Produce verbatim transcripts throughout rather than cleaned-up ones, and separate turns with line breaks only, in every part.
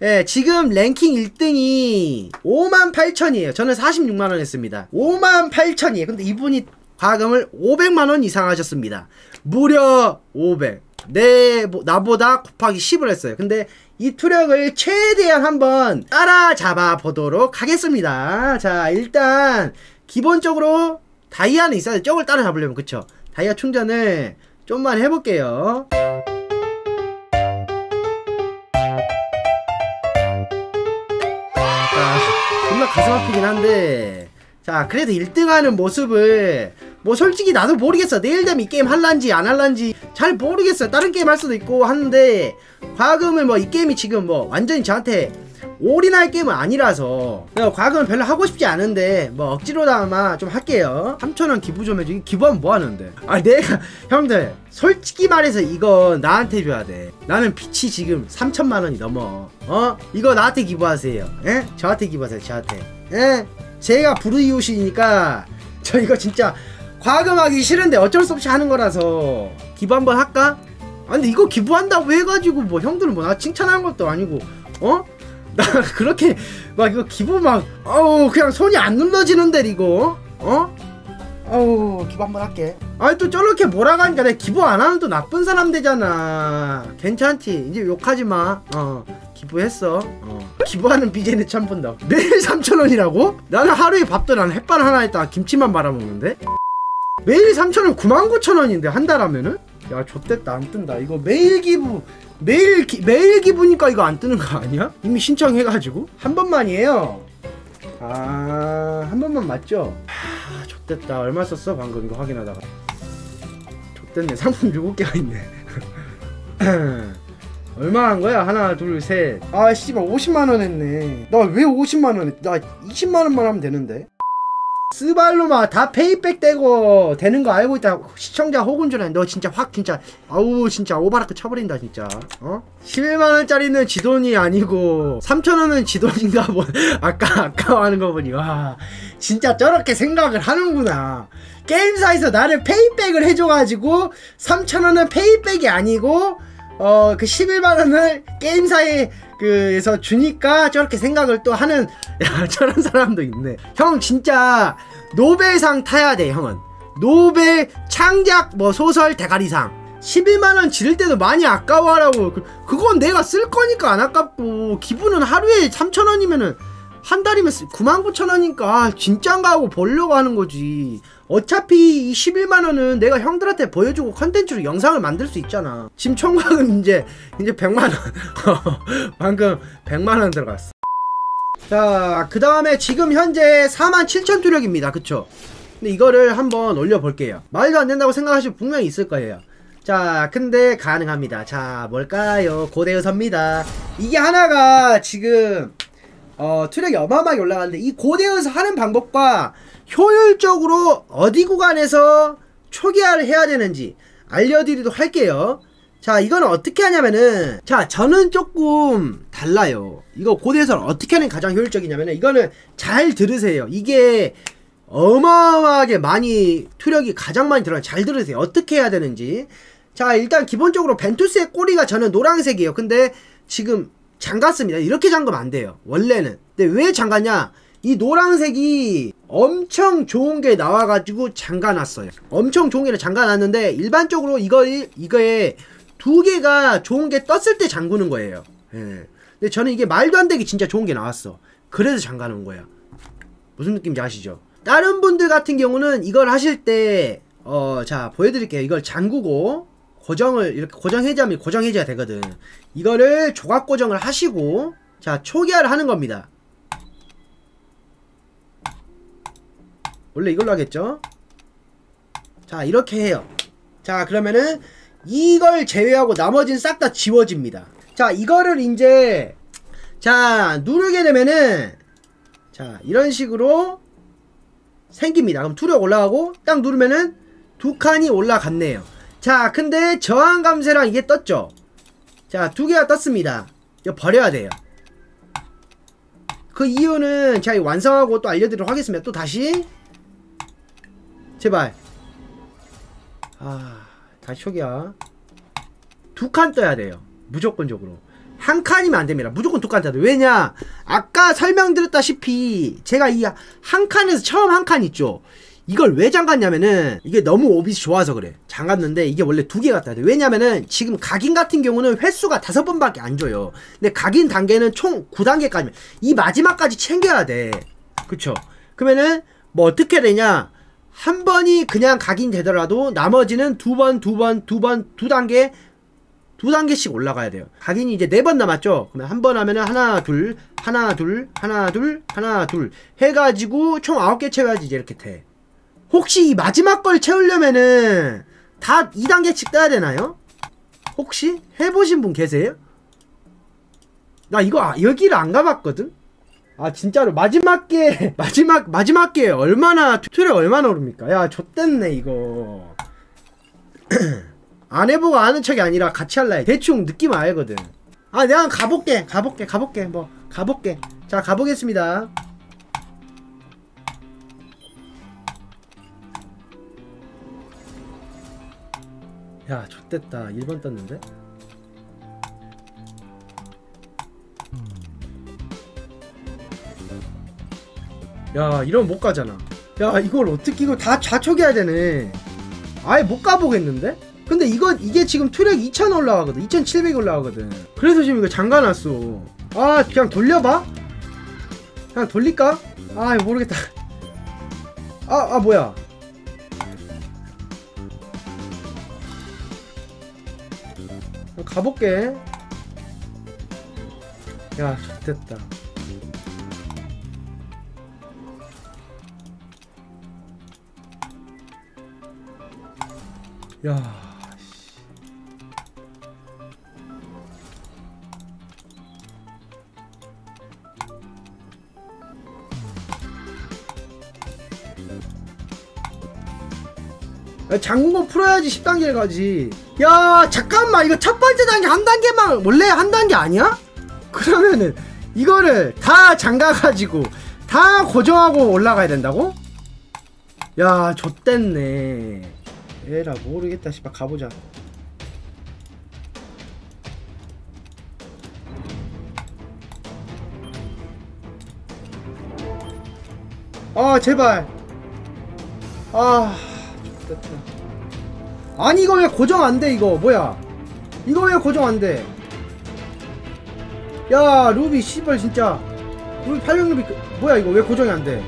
예, 지금 랭킹 일 등이 오만 팔천이에요. 저는 사십육만 원 했습니다. 오만 팔천이에요. 근데 이분이 과금을 오백만 원 이상 하셨습니다. 무려 오백. 내, 뭐, 나보다 곱하기 십을 했어요. 근데 이 투력을 최대한 한번 따라잡아 보도록 하겠습니다. 자, 일단 기본적으로 다이아는 있어야 돼. 저걸 따라잡으려면. 그쵸? 다이아 충전을 좀만 해볼게요. 자, 존나 가슴 아프긴 한데, 자, 그래도 일 등 하는 모습을, 뭐 솔직히 나도 모르겠어. 내일 되면 이 게임 할란지 안 할란지 잘 모르겠어요. 다른 게임 할 수도 있고 하는데, 과금을 뭐 이 게임이 지금 뭐 완전히 저한테 올인할 게임은 아니라서 과금을 별로 하고 싶지 않은데 뭐 억지로나마 좀 할게요. 삼천 원 기부 좀 해줘. 기부하면 뭐 하는데? 아, 내가 형들 솔직히 말해서 이거 나한테 줘야 돼. 나는 빚이 지금 삼천만 원이 넘어. 어? 이거 나한테 기부하세요. 예? 저한테 기부하세요. 저한테. 예? 제가 불우이웃이니까 저 이거 진짜 과금하기 싫은데 어쩔 수 없이 하는 거라서 기부 한번 할까? 아, 근데 이거 기부한다고 해가지고 뭐 형들은 뭐 나 칭찬하는 것도 아니고, 어? 나 그렇게 막 이거 기부 막 어우 그냥 손이 안 눌러지는데 이거, 어? 어우 기부 한번 할게. 아니 또 저렇게 몰아가니까 내가 기부 안 하면 또 나쁜 사람 되잖아. 괜찮지? 이제 욕하지마. 어 기부했어. 어 기부하는 비제이는 처음 본다. 매일 삼천 원이라고? 나는 하루에 밥도 난 햇반 하나 했다가 김치만 말아먹는데? 매일 삼천 원 구만 구천 원인데 한 달 하면은? 야 좆됐다. 안 뜬다. 이거 매일 기부 매일 기, 매일 기부니까 이거 안 뜨는 거 아니야? 이미 신청해가지고 한 번만이에요. 아, 한 번만 맞죠? 아, 좆됐다. 얼마 썼어 방금 이거 확인하다가. 좆됐네. 상품 일곱 개가 있네. 얼마 한 거야? 하나 둘 셋. 아 씨발 오십만 원 했네. 나 왜 오십만 원 했? 나 이십만 원만 하면 되는데. 스발로마 다 페이백 되고 되는 거 알고 있다. 시청자 혹은 줄 알았는데 너 진짜 확 진짜 아우 진짜 오바라크 쳐버린다 진짜. 어? 십일만 원짜리는 지돈이 아니고 삼천 원은 지돈인가 뭐. 아까 아까워하는 거 보니 와 진짜 저렇게 생각을 하는구나. 게임사에서 나를 페이백을 해줘가지고 삼천 원은 페이백이 아니고 어 그 십일만 원을 게임사에 그에서 주니까 저렇게 생각을 또 하는 야 저런 사람도 있네. 형 진짜 노벨상 타야 돼. 형은 노벨 창작 뭐 소설 대가리상. 십일만 원 지를 때도 많이 아까워하라고. 그, 그건 내가 쓸 거니까 안 아깝고 기부는 하루에 삼천 원이면은 한 달이면 구만 구천 원이니까 진짠가 하고 보려고 하는 거지. 어차피 이 십일만 원은 내가 형들한테 보여주고 컨텐츠로 영상을 만들 수 있잖아. 지금 총각은 이제 이제 백만 원. 방금 백만 원 들어갔어. 자, 그 다음에 지금 현재 사만 칠천 투력입니다. 그쵸? 근데 이거를 한번 올려볼게요. 말도 안 된다고 생각하시면 분명히 있을 거예요. 자, 근데 가능합니다. 자, 뭘까요? 고대의서입니다. 이게 하나가 지금 어, 투력이 어마어마하게 올라가는데 이 고대에서 하는 방법과 효율적으로 어디 구간에서 초기화를 해야 되는지 알려드리도록 할게요. 자, 이거는 어떻게 하냐면은 자, 저는 조금 달라요. 이거 고대에서는 어떻게 하는 게 가장 효율적이냐면은 이거는 잘 들으세요. 이게 어마어마하게 많이 투력이 가장 많이 들어가요. 잘 들으세요. 어떻게 해야 되는지. 자, 일단 기본적으로 벤투스의 꼬리가 저는 노란색이에요. 근데 지금 잠갔습니다. 이렇게 잠그면 안 돼요. 원래는. 근데 왜 잠갔냐? 이 노란색이 엄청 좋은 게 나와가지고 잠가놨어요. 엄청 좋은 게 잠가놨는데 일반적으로 이거 이거에 두 개가 좋은 게 떴을 때 잠그는 거예요. 예. 근데 저는 이게 말도 안 되게 진짜 좋은 게 나왔어. 그래서 잠가놓은 거야. 무슨 느낌인지 아시죠? 다른 분들 같은 경우는 이걸 하실 때 어, 자 보여드릴게요. 이걸 잠그고 고정을 이렇게 고정해제하면 고정해제가 되거든. 이거를 조각 고정을 하시고 자 초기화를 하는 겁니다. 원래 이걸로 하겠죠? 자 이렇게 해요. 자 그러면은 이걸 제외하고 나머지는 싹 다 지워집니다. 자 이거를 이제 자 누르게 되면은 자 이런 식으로 생깁니다. 그럼 투력 올라가고 딱 누르면은 두 칸이 올라갔네요. 자 근데 저항 감쇄랑 이게 떴죠. 자 두 개가 떴습니다. 이거 버려야 돼요. 그 이유는 제가 완성하고 또 알려드리도록 하겠습니다. 또 다시 제발 아 다시 초기화 두 칸 떠야 돼요. 무조건적으로. 한 칸이면 안 됩니다. 무조건 두 칸 타야 돼. 왜냐? 아까 설명드렸다시피 제가 이 한 칸에서 처음 한 칸 있죠? 이걸 왜 잠갔냐면은 이게 너무 오빗이 좋아서 그래. 잠갔는데 이게 원래 두 개 갖다 돼. 왜냐면은 지금 각인 같은 경우는 횟수가 다섯 번밖에 안 줘요. 근데 각인 단계는 총 구 단계까지. 이 마지막까지 챙겨야 돼. 그쵸? 그러면은 뭐 어떻게 되냐? 한 번이 그냥 각인 되더라도 나머지는 두 번, 두 번, 두 번, 두 단계 두 단계씩 올라가야 돼요. 각인이 이제 네 번 남았죠? 그러면 한 번 하면은 하나, 둘, 하나, 둘, 하나, 둘, 하나, 둘 해가지고 총 아홉 개 채워야지 이제 이렇게 돼. 혹시 이 마지막 걸 채우려면은 다 이 단계씩 떠야 되나요? 혹시 해보신 분 계세요? 나 이거 아, 여기를 안 가봤거든? 아 진짜로 마지막 게 마지막 마지막 게 얼마나 튜토리얼 얼마나 오릅니까? 야 좆됐네 이거. 안 해보고 아는 척이 아니라 같이 할라. 대충 느낌 알거든. 아 내가 가볼게 가볼게 가볼게 뭐 가볼게. 자 가보겠습니다. 야 좆됐다. 일 번 떴는데? 야 이러면 못 가잖아. 야 이걸 어떻게 이거 다 좌촉해야 되네. 아예 못 가보겠는데? 근데 이거 이게 지금 트랙 이천 올라가거든. 이천칠백 올라가거든. 그래서 지금 이거 잠가놨어. 아 그냥 돌려봐? 그냥 돌릴까? 아 모르겠다. 아 아 뭐야. 가볼게. 야 좋됐다. 야 장군거 풀어야지 십 단계를 가지. 야 잠깐만 이거 첫 번째 단계 한 단계만 원래 한 단계 아니야? 그러면은 이거를 다 잠가가지고 다 고정하고 올라가야 된다고? 야 좆됐네. 에라 모르겠다. 씨발 가보자. 아 제발. 아 아니 이거 왜 고정 안돼? 이거 뭐야? 이거 왜 고정 안돼? 야 루비 씨발 진짜 루비 팔백 루비 그, 뭐야 이거 왜 고정이 안돼?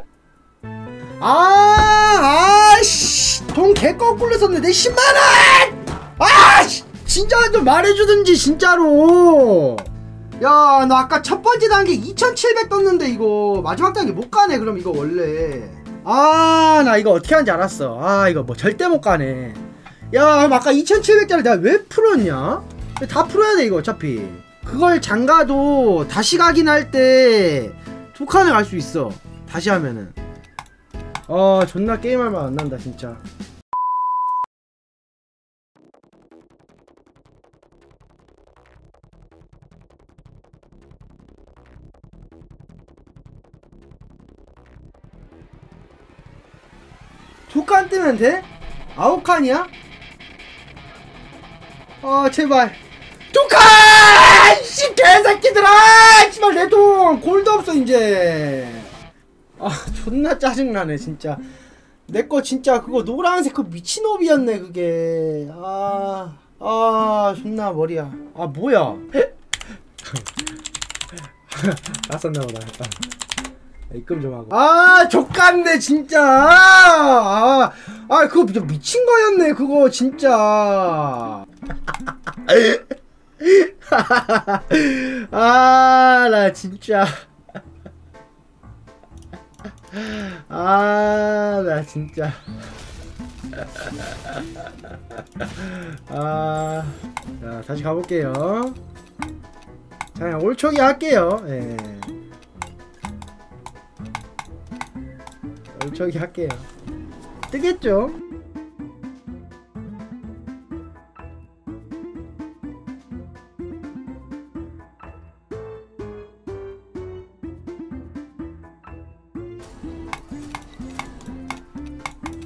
아 아씨 돈 개거꾸로 썼네. 내 십만원! 아씨 진짜 좀 말해주든지 진짜로. 야 나 아까 첫 번째 단계 이천칠백 떴는데 이거 마지막 단계 못 가네. 그럼 이거 원래 아 나 이거 어떻게 하는지 알았어. 아 이거 뭐 절대 못 가네. 야 그럼 아까 이천칠백짜리 내가 왜 풀었냐? 다 풀어야 돼 이거 어차피. 그걸 잠가도 다시 가긴 할 때 두 칸을 갈 수 있어 다시 하면은. 어 존나 게임할 맛 안 난다 진짜. 두 칸 뜨면 돼? 아홉 칸이야? 아 제발 두 칸! 씨 개새끼들아! 씨발 내 돈 골도 없어 이제. 아 존나 짜증나네 진짜. 내 거 진짜 그거 노란색 그 미친놈이었네 그게. 아, 아 존나 머리야. 아 뭐야? 낯섰나보다. 입금 좀 하고. 아 족같네 진짜. 아, 아 그거 미친 거였네 그거 진짜. 아 나 진짜. 아 나 진짜. 아 자 다시 가볼게요. 자 그냥 올초기 할게요. 예. 올초기 할게요. 뜨겠죠?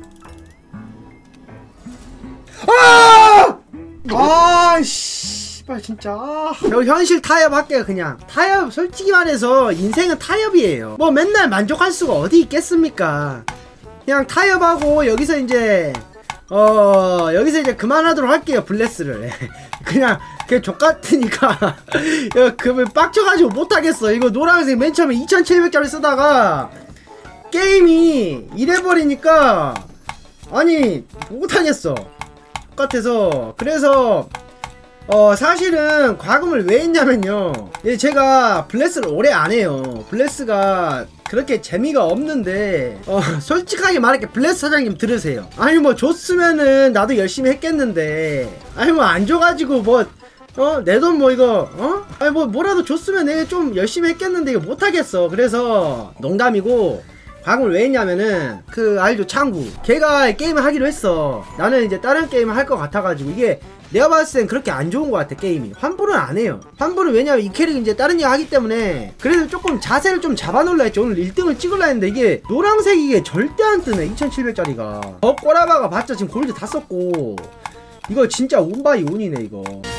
아! 아, 씨발. 진짜. 아, 저 현실 타협 할게요. 그냥 타협. 솔직히 말해서 인생은 타협이에요. 뭐 맨날 만족할 수가 어디 있겠습니까. 그냥 타협하고 여기서 이제 어 여기서 이제 그만하도록 할게요. 블레스를. 그냥 그냥 족같으니까 그 빡쳐가지고 못하겠어. 이거 노란색 맨 처음에 이천칠백 짜리 쓰다가 게임이 이래버리니까 아니 못하겠어. 똑같아서. 그래서 어 사실은 과금을 왜 했냐면요, 제가 블레스를 오래 안해요. 블레스가 그렇게 재미가 없는데 어 솔직하게 말할게. 블레스 사장님 들으세요. 아니 뭐 줬으면은 나도 열심히 했겠는데, 아니 뭐 안 줘가지고 뭐 어 내 돈 뭐 이거 어 아니 뭐 뭐라도 줬으면 내가 좀 열심히 했겠는데 이거 못하겠어. 그래서 농담이고 과금을 왜 했냐면은 그 알죠, 창구. 걔가 게임을 하기로 했어. 나는 이제 다른 게임을 할 것 같아가지고. 이게 내가 봤을 땐 그렇게 안 좋은 것 같아. 게임이 환불은 안 해요. 환불은 왜냐면 이 캐릭이 이제 다른 일 하기 때문에. 그래도 조금 자세를 좀 잡아놓으려 했지. 오늘 일 등을 찍으려 했는데 이게 노란색 이게 절대 안 뜨네. 이천칠백 짜리가 더 꼬라박아 봤자 지금 골드 다 썼고 이거 진짜 온바이 온이네 이거.